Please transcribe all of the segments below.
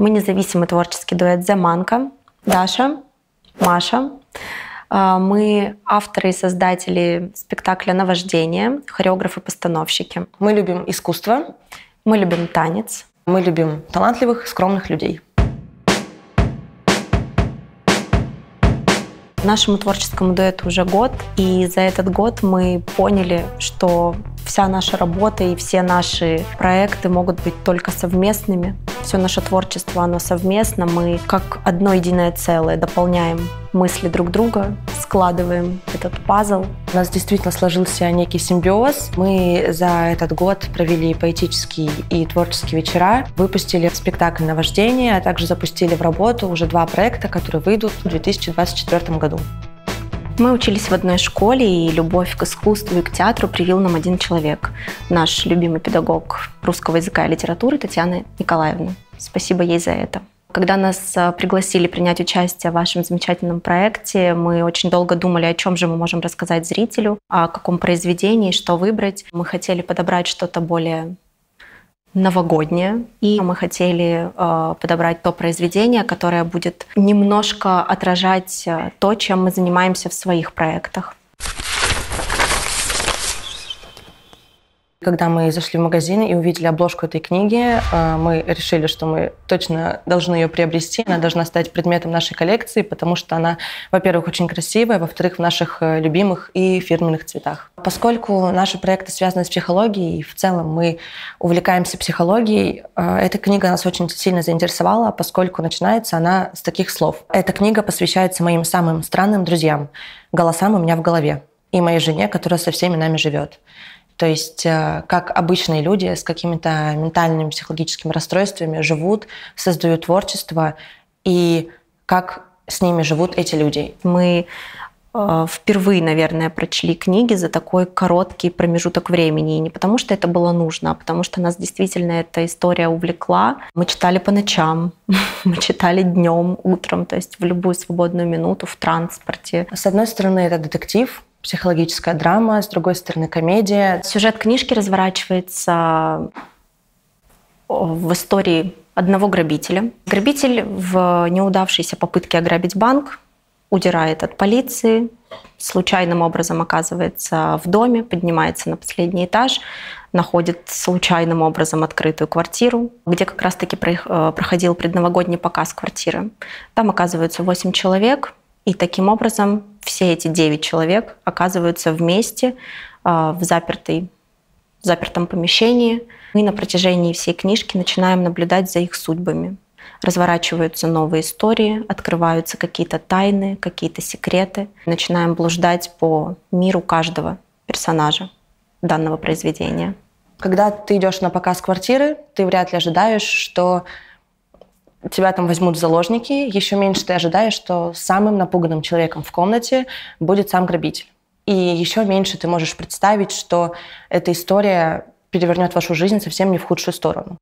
Мы независимый творческий дуэт «Заманка». Даша, Маша. Мы авторы и создатели спектакля «Наваждение», хореографы-постановщики. Мы любим искусство. Мы любим танец. Мы любим талантливых, скромных людей. Нашему творческому дуэту уже год, и за этот год мы поняли, что вся наша работа и все наши проекты могут быть только совместными. Все наше творчество, оно совместно. Мы как одно единое целое дополняем мысли друг друга, складываем этот пазл. У нас действительно сложился некий симбиоз. Мы за этот год провели поэтические и творческие вечера, выпустили спектакль «Наваждение», а также запустили в работу уже 2 проекта, которые выйдут в 2024 году. Мы учились в одной школе, и любовь к искусству и к театру привил нам один человек. Наш любимый педагог русского языка и литературы Татьяна Николаевна. Спасибо ей за это. Когда нас пригласили принять участие в вашем замечательном проекте, мы очень долго думали, о чем же мы можем рассказать зрителю, о каком произведении, что выбрать. Мы хотели подобрать что-то более новогоднее, и мы хотели подобрать то произведение, которое будет немножко отражать то, чем мы занимаемся в своих проектах. Когда мы зашли в магазин и увидели обложку этой книги, мы решили, что мы точно должны ее приобрести. Она должна стать предметом нашей коллекции, потому что она, во-первых, очень красивая, во-вторых, в наших любимых и фирменных цветах. Поскольку наши проекты связаны с психологией, и в целом мы увлекаемся психологией, эта книга нас очень сильно заинтересовала, поскольку начинается она с таких слов. Эта книга посвящается моим самым странным друзьям, голосам у меня в голове, и моей жене, которая со всеми нами живет. То есть как обычные люди с какими-то ментальными, психологическими расстройствами живут, создают творчество, и как с ними живут эти люди. Мы впервые, наверное, прочли книги за такой короткий промежуток времени. И не потому, что это было нужно, а потому что нас действительно эта история увлекла. Мы читали по ночам, мы читали днем, утром, то есть в любую свободную минуту в транспорте. С одной стороны, это детектив, психологическая драма, с другой стороны, комедия. Сюжет книжки разворачивается в истории одного грабителя. Грабитель в неудавшейся попытке ограбить банк удирает от полиции, случайным образом оказывается в доме, поднимается на последний этаж, находит случайным образом открытую квартиру, где как раз-таки проходил предновогодний показ квартиры. Там оказываются 8 человек, и таким образом все эти 9 человек оказываются вместе в запертом помещении. Мы на протяжении всей книжки начинаем наблюдать за их судьбами. Разворачиваются новые истории, открываются какие-то тайны, какие-то секреты. Начинаем блуждать по миру каждого персонажа данного произведения. Когда ты идешь на показ квартиры, ты вряд ли ожидаешь, что тебя там возьмут в заложники. Еще меньше ты ожидаешь, что самым напуганным человеком в комнате будет сам грабитель. И еще меньше ты можешь представить, что эта история перевернет вашу жизнь совсем не в худшую сторону.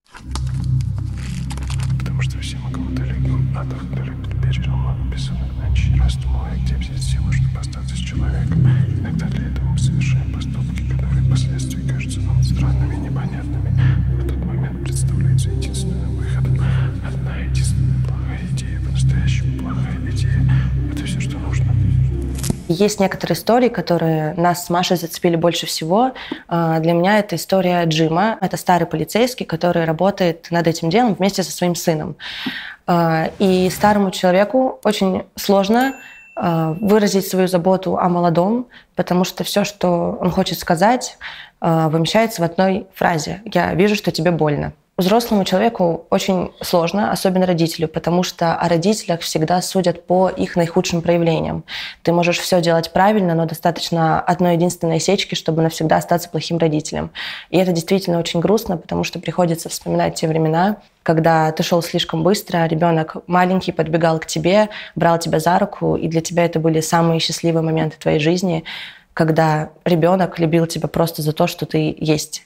Потому что все мы кого-то любим, а тот, кто любит, пережил много бессонных ночей, раздумывая, где взять силы, чтобы остаться с человеком. Иногда для этого мы совершаем поступки, которые впоследствии кажутся нам странными и непонятными. В тот момент представляется единственным выходом. Одна единственная плохая идея, по-настоящему плохая идея. Это все, что нужно. Есть некоторые истории, которые нас с Машей зацепили больше всего. Для меня это история Джима. Это старый полицейский, который работает над этим делом вместе со своим сыном. И старому человеку очень сложно выразить свою заботу о молодом, потому что все, что он хочет сказать, вымещается в одной фразе: «Я вижу, что тебе больно». Взрослому человеку очень сложно, особенно родителю, потому что о родителях всегда судят по их наихудшим проявлениям. Ты можешь все делать правильно, но достаточно одной единственной осечки, чтобы навсегда остаться плохим родителем. И это действительно очень грустно, потому что приходится вспоминать те времена, когда ты шел слишком быстро, ребенок маленький подбегал к тебе, брал тебя за руку, и для тебя это были самые счастливые моменты твоей жизни, когда ребенок любил тебя просто за то, что ты есть.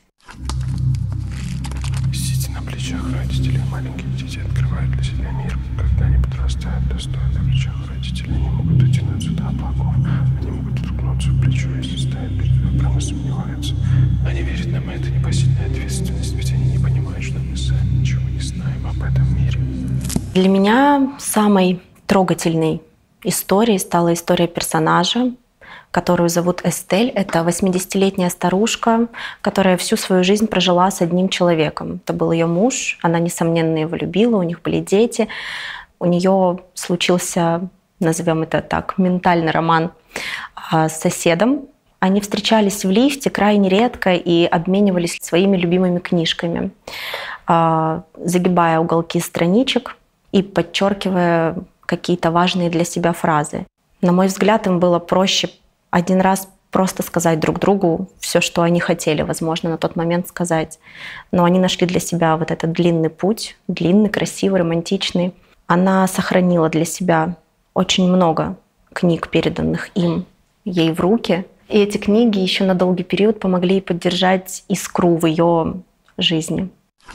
Родители маленьких детей открывают для себя мир. Когда они подрастают, то стоя на плечах родителей, они могут дотянуться до облаков. Они могут уткнуться в плечо, если стоят перед выбором и сомневаются. Они верят нам, и это непосильная ответственность, ведь они не понимают, что мы сами ничего не знаем об этом мире. Для меня самой трогательной историей стала история персонажа, которую зовут Эстель. Это 80-летняя старушка, которая всю свою жизнь прожила с одним человеком. Это был ее муж, она, несомненно, его любила, у них были дети. У нее случился, назовем это так, ментальный роман с соседом. Они встречались в лифте крайне редко и обменивались своими любимыми книжками, загибая уголки страничек и подчеркивая какие-то важные для себя фразы. На мой взгляд, им было проще один раз просто сказать друг другу все, что они хотели, возможно, на тот момент сказать. Но они нашли для себя вот этот длинный путь, длинный, красивый, романтичный. Она сохранила для себя очень много книг, переданных ей в руки. И эти книги еще на долгий период помогли ей поддержать искру в ее жизни.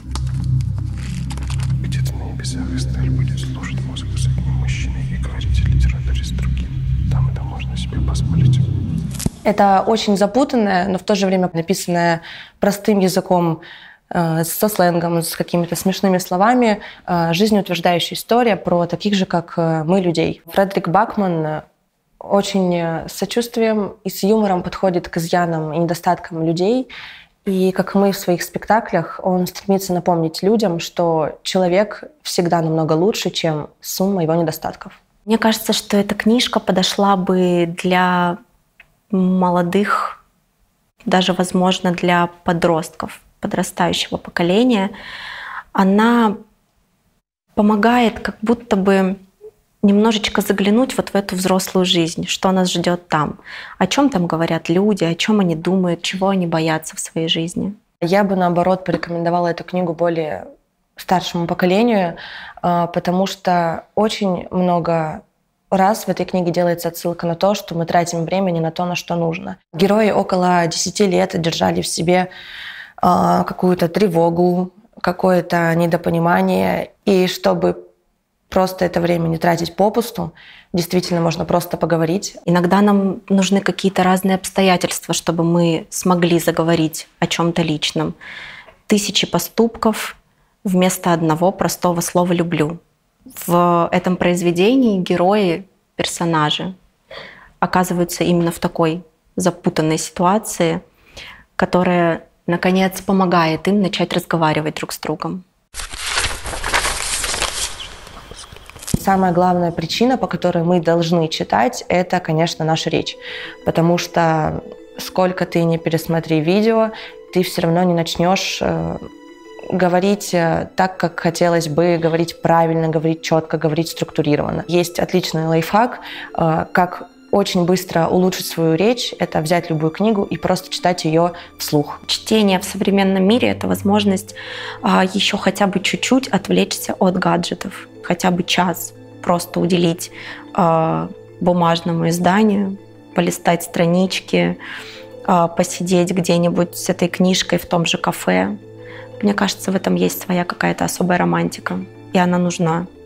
Где-то на небесах Эстель будет слушать музыку с одним мужчиной и говорить о литературе с другим. Там это можно себе позволить. Это очень запутанная, но в то же время написанная простым языком, со сленгом, с какими-то смешными словами, жизнеутверждающая история про таких же, как мы, людей. Фредерик Бакман очень с сочувствием и с юмором подходит к изъянам и недостаткам людей. И, как мы в своих спектаклях, он стремится напомнить людям, что человек всегда намного лучше, чем сумма его недостатков. Мне кажется, что эта книжка подошла бы для молодых, даже, возможно, для подростков, подрастающего поколения. Она помогает как будто бы немножечко заглянуть вот в эту взрослую жизнь, что нас ждет там, о чем там говорят люди, о чем они думают, чего они боятся в своей жизни. Я бы, наоборот, порекомендовала эту книгу более старшему поколению, потому что очень много раз в этой книге делается отсылка на то, что мы тратим время не на то, на что нужно. Герои около 10 лет держали в себе какую-то тревогу, какое-то недопонимание, и чтобы просто это время не тратить попусту, действительно можно просто поговорить. Иногда нам нужны какие-то разные обстоятельства, чтобы мы смогли заговорить о чем-то личном. 1000 поступков вместо одного простого слова «люблю». В этом произведении герои, персонажи оказываются именно в такой запутанной ситуации, которая, наконец, помогает им начать разговаривать друг с другом. Самая главная причина, по которой мы должны читать, это, конечно, наша речь. Потому что сколько ты не пересмотри видео, ты все равно не начнешь говорить так, как хотелось бы, говорить правильно, говорить четко, говорить структурированно. Есть отличный лайфхак, как очень быстро улучшить свою речь, это взять любую книгу и просто читать ее вслух. Чтение в современном мире — это возможность еще хотя бы чуть-чуть отвлечься от гаджетов, хотя бы час просто уделить бумажному изданию, полистать странички, посидеть где-нибудь с этой книжкой в том же кафе. Мне кажется, в этом есть своя какая-то особая романтика, и она нужна.